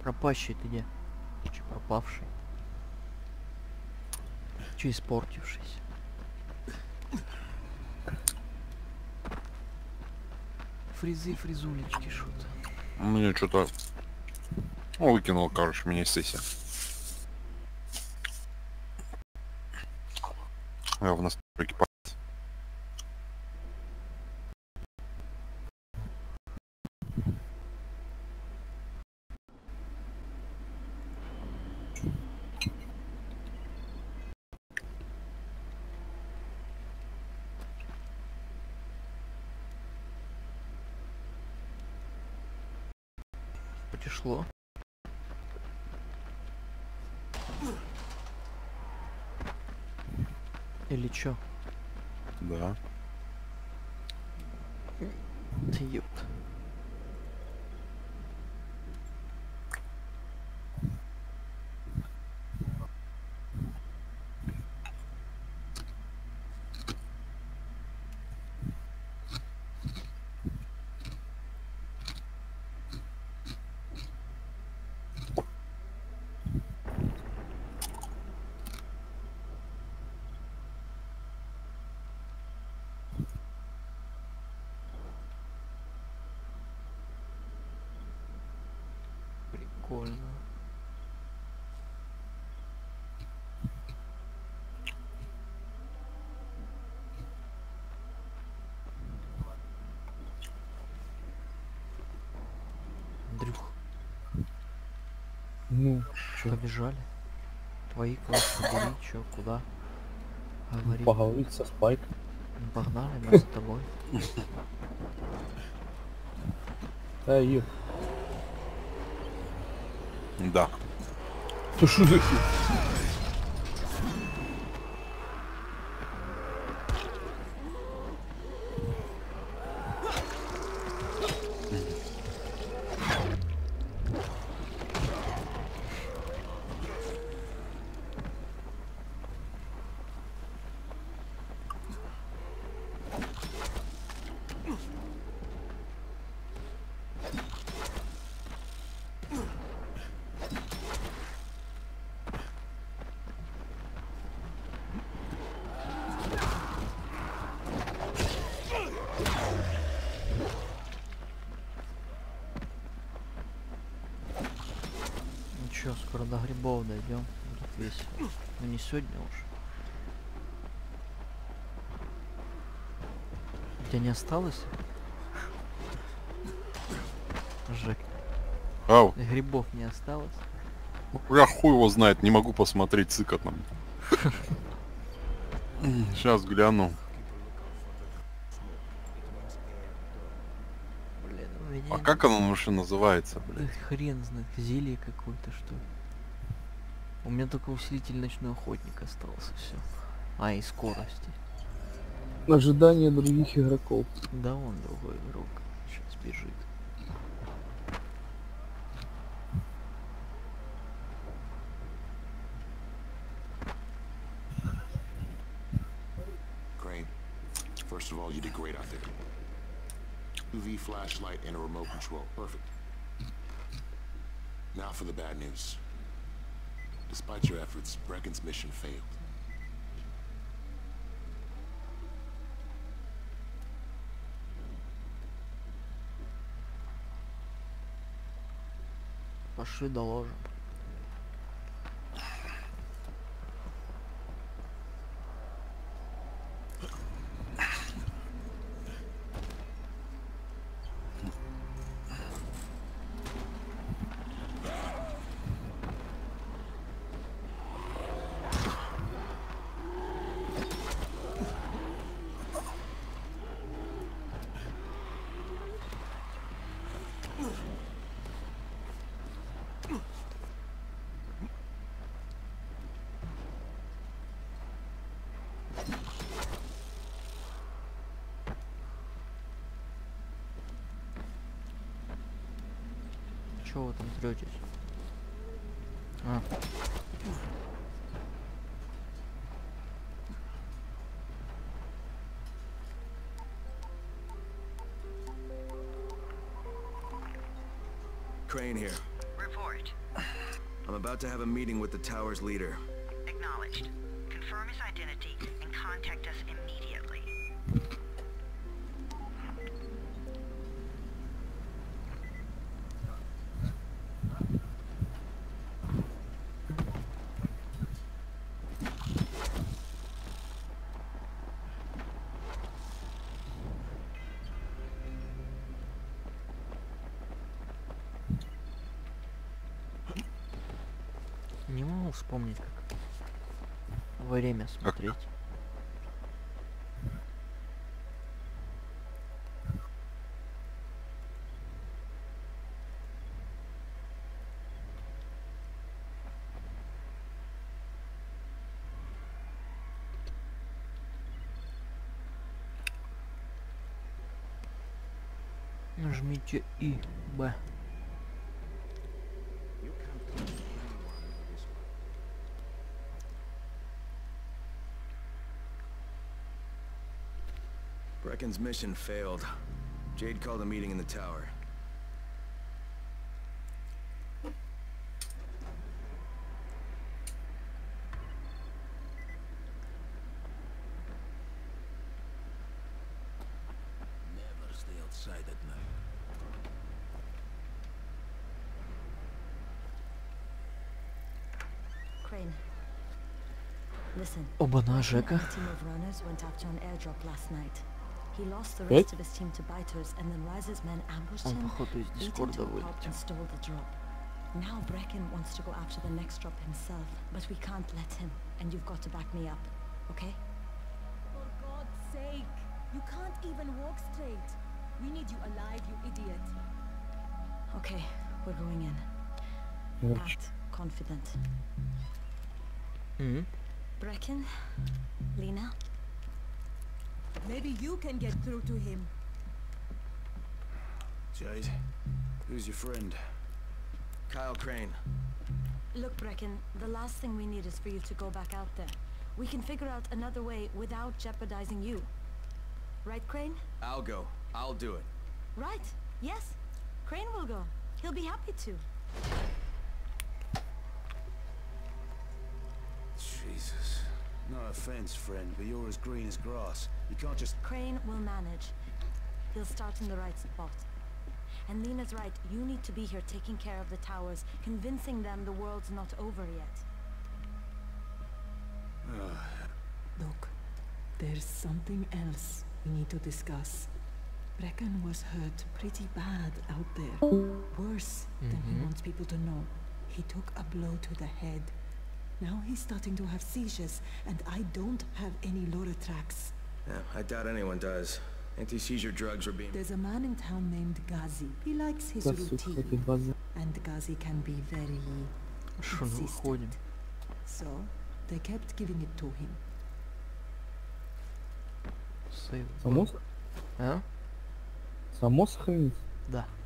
Пропащий ты где? Че пропавший? Че испортившийся? Фризы, фризулечки, шут. Мне что-то выкинул, короче, меня из сессии. Я в настройке. Пришло. Или чё? Да. Ты ёпт. Прикольно. Андрюх, Ну, чё, побежали. Твои классы бери, чё, куда? Говори. поговорить со Спайк. Ну, погнали, мы за тобой. Эй, Да. ты шо за хи- Ну чё, скоро до грибов дойдем. Будет весело. Ну не сегодня уж. У тебя не осталось? Жек, Ау, грибов не осталось? я хуй его знает, не могу посмотреть цыка там. Сейчас гляну. Блин, у меня... А как оно вообще называется, Да блядь? хрен знает, зелье какое-то, что ли. У меня только усилитель ночной охотник остался, все. А, и скорости. Ожидание других игроков. Да он другой игрок. Сейчас бежит. Crane, first of all, you did great out there. UV flashlight and a remote control. Perfect. Now for the bad news. Despite your efforts, Brecken's mission failed. Пошли доложим. Чего вы там третесь? А. Crane here. report. I'm about to have a meeting with the tower's leader. Acknowledged. Confirm his identity and contact us immediately. Не могу вспомнить, как время смотреть. Нажмите И, Б. You can't control anyone in this world. Brecken's mission failed. Jade called a meeting in the tower. Never stay outside at night. Crane. Listen. Оба-на, A Жека. team of runners went after an airdrop last night. He lost the Right. rest of his team to biters, and then Rise's men ambushed Он, him, походу, из beat him Дискорда to a pulp, вылетел. and stole the drop. Now Brecken wants to go after the next drop himself, but we can't let him, and you've got to back me up, okay? For God's sake! You can't even walk straight. We need you alive, you idiot. Okay, we're going in. Короче, Act confident. М. Brecken, Lena, Maybe you can get through to him. Jade, who's your friend? Kyle Crane. look, Brecken, the last thing we need is for you to go back out there. We can figure out another way without jeopardizing you. Right, Crane? I'll go. I'll do it. Right. Yes. Crane will go. He'll be happy to. Jesus. No offense, friend, but you're as green as grass. You can't just... Crane will manage. He'll start in the right spot. And Lena's right. You need to be here taking care of the towers, convincing them the world's not over yet. Look, there's something else we need to discuss. Brecken was hurt pretty bad out there. Worse than he wants people to know. He took a blow to the head. Now he's starting to have seizures, and I don't have any Loratrax. Yeah, I doubt anyone does. Anti-seizure drugs were being... There's a man in town named Ghazi. He likes his да, сука, эти routine, базы. and Ghazi can be very Что, ну выходим? insistent. So, they kept giving it to him. Сейв. Само, А? само сохранить? Да.